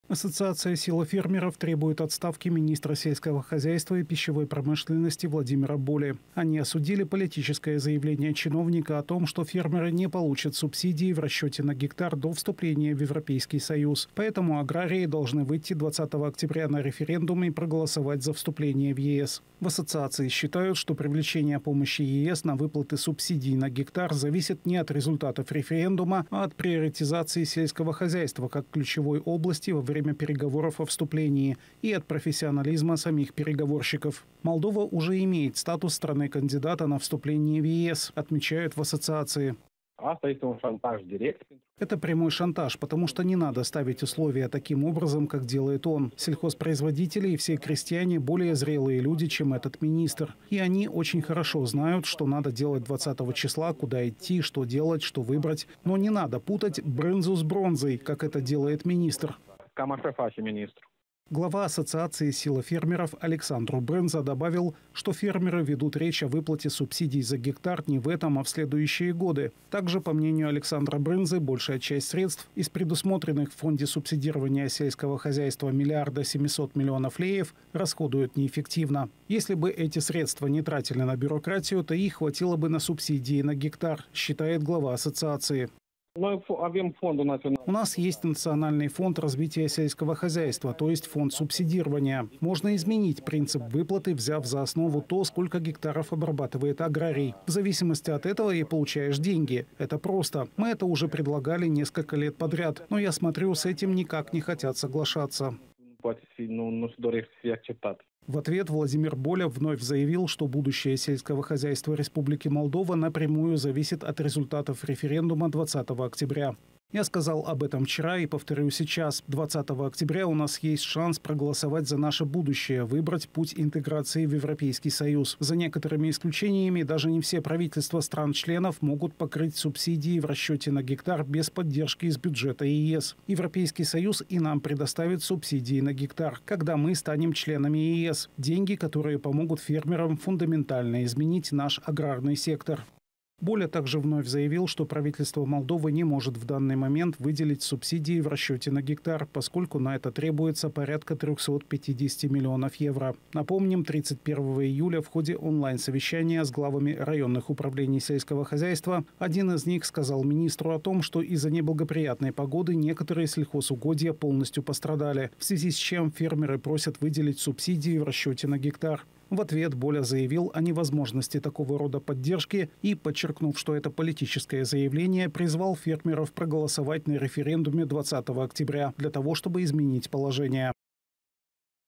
Ассоциация «Сила фермеров» требует отставки министра сельского хозяйства и пищевой промышленности Владимира Боли. Они осудили политическое заявление чиновника о том, что фермеры не получат субсидии в расчете на гектар до вступления в Европейский Союз. Поэтому аграрии должны выйти 20 октября на референдум и проголосовать за вступление в ЕС. В ассоциации считают, что привлечение помощи ЕС на выплаты субсидий на гектар зависит не от результатов референдума, а от приоритизации сельского хозяйства как ключевой области во время переговоров о вступлении и от профессионализма самих переговорщиков. Молдова уже имеет статус страны-кандидата на вступление в ЕС, отмечают в ассоциации. Это прямой шантаж, потому что не надо ставить условия таким образом, как делает он. Сельхозпроизводители и все крестьяне более зрелые люди, чем этот министр. И они очень хорошо знают, что надо делать 20 числа, куда идти, что делать, что выбрать. Но не надо путать брынзу с бронзой, как это делает министр. Глава ассоциации «Сила фермеров» Александр Брынза добавил, что фермеры ведут речь о выплате субсидий за гектар не в этом, а в следующие годы. Также, по мнению Александра Брынзы, большая часть средств из предусмотренных в фонде субсидирования сельского хозяйства 1 700 000 000 леев расходуют неэффективно. Если бы эти средства не тратили на бюрократию, то их хватило бы на субсидии на гектар, считает глава ассоциации. У нас есть Национальный фонд развития сельского хозяйства, то есть фонд субсидирования. Можно изменить принцип выплаты, взяв за основу то, сколько гектаров обрабатывает аграрий. В зависимости от этого и получаешь деньги. Это просто. Мы это уже предлагали несколько лет подряд, но я смотрю, с этим никак не хотят соглашаться. В ответ Владимир Боля вновь заявил, что будущее сельского хозяйства Республики Молдова напрямую зависит от результатов референдума 20 октября. Я сказал об этом вчера и повторю сейчас. 20 октября у нас есть шанс проголосовать за наше будущее, выбрать путь интеграции в Европейский Союз. За некоторыми исключениями, даже не все правительства стран-членов могут покрыть субсидии в расчете на гектар без поддержки из бюджета ЕС. Европейский Союз и нам предоставит субсидии на гектар, когда мы станем членами ЕС. Деньги, которые помогут фермерам фундаментально изменить наш аграрный сектор. Боля также вновь заявил, что правительство Молдовы не может в данный момент выделить субсидии в расчете на гектар, поскольку на это требуется порядка 350 миллионов евро. Напомним, 31 июля в ходе онлайн-совещания с главами районных управлений сельского хозяйства один из них сказал министру о том, что из-за неблагоприятной погоды некоторые сельхозугодья полностью пострадали, в связи с чем фермеры просят выделить субсидии в расчете на гектар. В ответ Боля заявил о невозможности такого рода поддержки и, подчеркнув, что это политическое заявление, призвал фермеров проголосовать на референдуме 20 октября для того, чтобы изменить положение.